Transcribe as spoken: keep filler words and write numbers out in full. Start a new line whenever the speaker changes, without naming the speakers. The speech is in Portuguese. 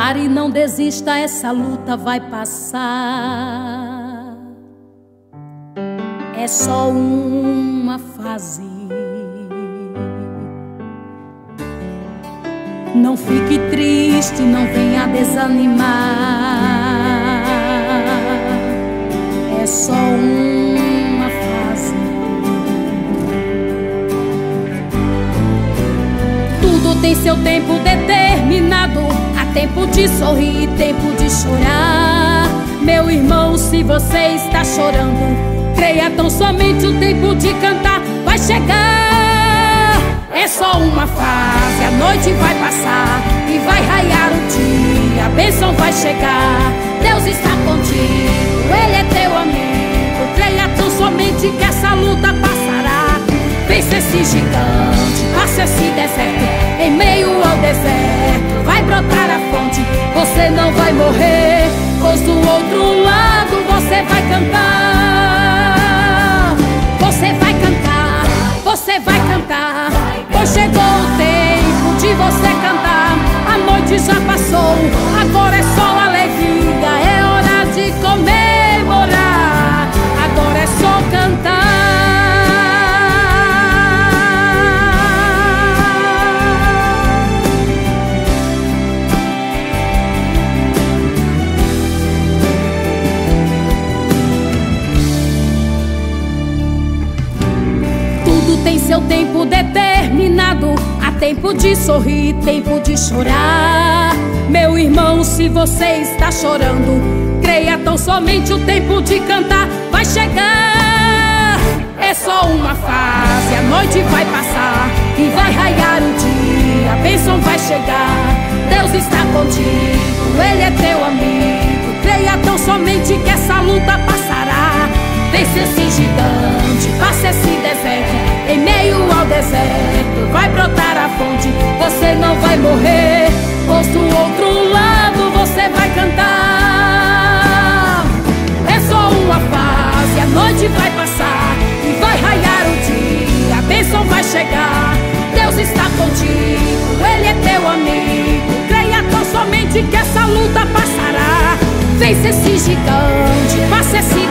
Pare, não desista, essa luta vai passar. É só uma fase. Não fique triste, não venha desanimar. É só uma fase. Tudo tem seu tempo determinado. Há tempo de sorrir, tempo de chorar. Meu irmão, se você está chorando, creia tão somente, o tempo de cantar vai chegar. É só uma fase, a noite vai passar e vai raiar o dia, a bênção vai chegar. Deus está contigo, Ele é teu amigo. Creia tão somente que essa luta passará. Vence esse gigante, passa esse deserto. Em meio ao deserto vai brotar a fonte. Você não vai morrer, pois do outro lado você vai cantar. Você vai cantar, você vai cantar. Pois chegou o tempo de você cantar. A noite já passou, agora é só alegria. É hora de comemorar, agora é só cantar. Tem seu tempo determinado. Há tempo de sorrir, tempo de chorar. Meu irmão, se você está chorando, creia tão somente, o tempo de cantar vai chegar. É só uma fase, a noite vai passar e vai raiar o dia, a bênção vai chegar. Deus está contigo, Ele é teu amigo. Creia tão somente que essa luta passará. Vence esse gigante, passa esse deserto. Em meio ao deserto vai brotar a fonte. Você não vai morrer, pois do outro lado você vai cantar. É só uma fase, a noite vai passar e vai raiar o dia, a bênção vai chegar. Deus está contigo, Ele é teu amigo. Creia tão somente que essa luta passará. Vence esse gigante, passa esse